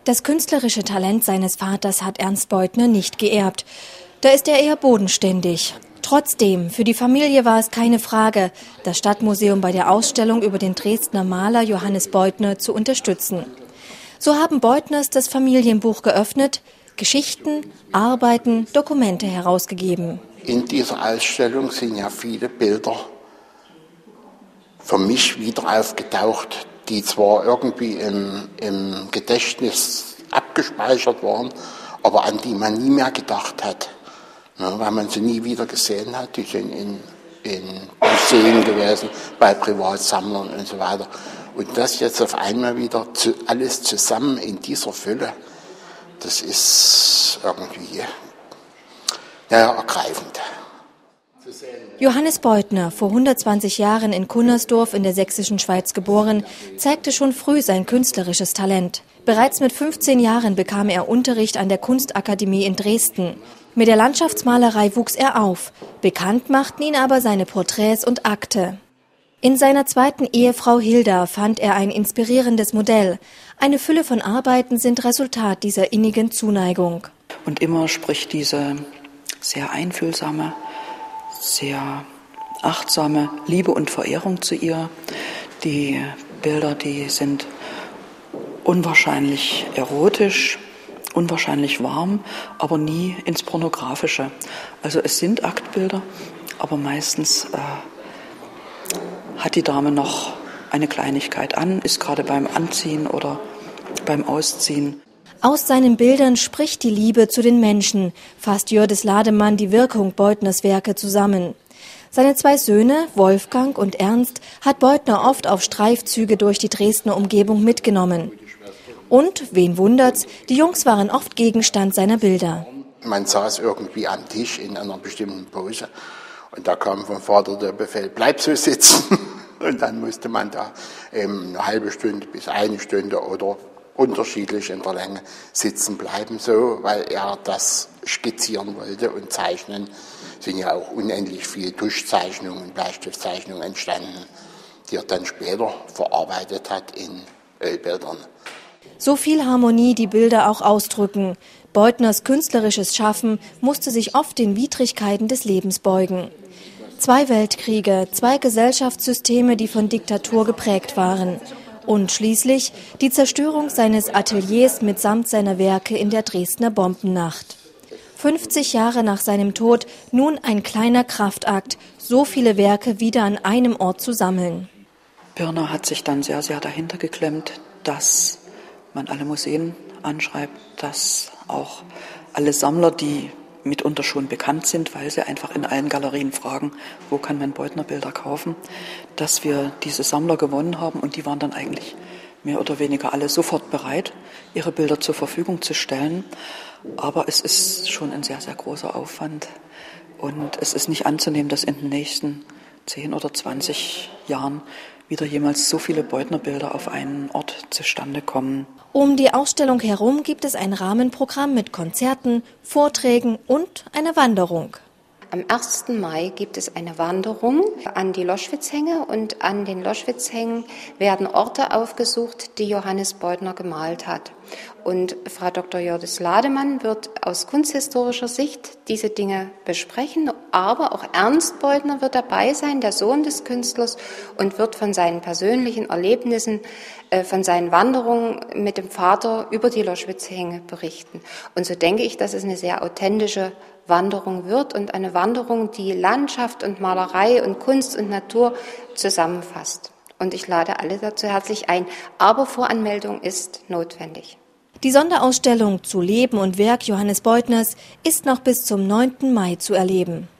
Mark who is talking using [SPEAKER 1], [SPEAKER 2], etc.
[SPEAKER 1] Das künstlerische Talent seines Vaters hat Ernst Beutner nicht geerbt. Da ist er eher bodenständig. Trotzdem, für die Familie war es keine Frage, das Stadtmuseum bei der Ausstellung über den Dresdner Maler Johannes Beutner zu unterstützen. So haben Beutners das Familienbuch geöffnet, Geschichten, Arbeiten, Dokumente herausgegeben.
[SPEAKER 2] In dieser Ausstellung sind ja viele Bilder für mich wieder aufgetaucht, die zwar irgendwie im Gedächtnis abgespeichert waren, aber an die man nie mehr gedacht hat, weil man sie nie wieder gesehen hat. Die sind in Museen gewesen, bei Privatsammlern und so weiter. Und das jetzt auf einmal wieder alles zusammen in dieser Fülle, das ist irgendwie ergreifend.
[SPEAKER 1] Johannes Beutner, vor 120 Jahren in Cunnersdorf in der sächsischen Schweiz geboren, zeigte schon früh sein künstlerisches Talent. Bereits mit 15 Jahren bekam er Unterricht an der Kunstakademie in Dresden. Mit der Landschaftsmalerei wuchs er auf. Bekannt machten ihn aber seine Porträts und Akte. In seiner zweiten Ehefrau Hilda fand er ein inspirierendes Modell. Eine Fülle von Arbeiten sind Resultat dieser innigen Zuneigung.
[SPEAKER 3] Und immer spricht diese sehr einfühlsame, sehr achtsame Liebe und Verehrung zu ihr. Die Bilder, die sind unwahrscheinlich erotisch, unwahrscheinlich warm, aber nie ins Pornografische. Also es sind Aktbilder, aber meistens hat die Dame noch eine Kleinigkeit an, ist gerade beim Anziehen oder beim Ausziehen.
[SPEAKER 1] Aus seinen Bildern spricht die Liebe zu den Menschen, fasst Jördis Lademann die Wirkung Beutners Werke zusammen. Seine zwei Söhne, Wolfgang und Ernst, hat Beutner oft auf Streifzüge durch die Dresdner Umgebung mitgenommen. Und, wen wundert's, die Jungs waren oft Gegenstand seiner Bilder.
[SPEAKER 2] Man saß irgendwie am Tisch in einer bestimmten Pose und da kam vom Vater der Befehl, bleib so sitzen. Und dann musste man da eine halbe Stunde bis eine Stunde oder unterschiedlich in der Länge sitzen bleiben, so, weil er das skizzieren wollte und zeichnen. Sind ja auch unendlich viele Tuschzeichnungen und Bleistiftzeichnungen entstanden, die er dann später verarbeitet hat in Ölbildern.
[SPEAKER 1] So viel Harmonie die Bilder auch ausdrücken. Beutners künstlerisches Schaffen musste sich oft den Widrigkeiten des Lebens beugen. 2 Weltkriege, 2 Gesellschaftssysteme, die von Diktatur geprägt waren. Und schließlich die Zerstörung seines Ateliers mitsamt seiner Werke in der Dresdner Bombennacht. 50 Jahre nach seinem Tod nun ein kleiner Kraftakt, so viele Werke wieder an einem Ort zu sammeln.
[SPEAKER 3] Birner hat sich dann sehr, sehr dahinter geklemmt, dass man alle Museen anschreibt, dass auch alle Sammler, die mitunter schon bekannt sind, weil sie einfach in allen Galerien fragen, wo kann man Beutner Bilder kaufen, dass wir diese Sammler gewonnen haben und die waren dann eigentlich mehr oder weniger alle sofort bereit, ihre Bilder zur Verfügung zu stellen. Aber es ist schon ein sehr, sehr großer Aufwand und es ist nicht anzunehmen, dass in den nächsten 10 oder 20 Jahren wieder jemals so viele Beutner Bilder auf einen Ort zustande kommen.
[SPEAKER 1] Um die Ausstellung herum gibt es ein Rahmenprogramm mit Konzerten, Vorträgen und einer Wanderung.
[SPEAKER 4] Am 1. Mai gibt es eine Wanderung an die Loschwitz-Hänge und an den Loschwitz-Hängen werden Orte aufgesucht, die Johannes Beutner gemalt hat. Und Frau Dr. Jördis Lademann wird aus kunsthistorischer Sicht diese Dinge besprechen, aber auch Ernst Beutner wird dabei sein, der Sohn des Künstlers, und wird von seinen persönlichen Erlebnissen, von seinen Wanderungen mit dem Vater über die Loschwitz-Hänge berichten. Und so denke ich, dass es eine sehr authentische Wanderung wird und eine Wanderung, die Landschaft und Malerei und Kunst und Natur zusammenfasst. Und ich lade alle dazu herzlich ein, aber Voranmeldung ist notwendig.
[SPEAKER 1] Die Sonderausstellung zu Leben und Werk Johannes Beutners ist noch bis zum 9. Mai zu erleben.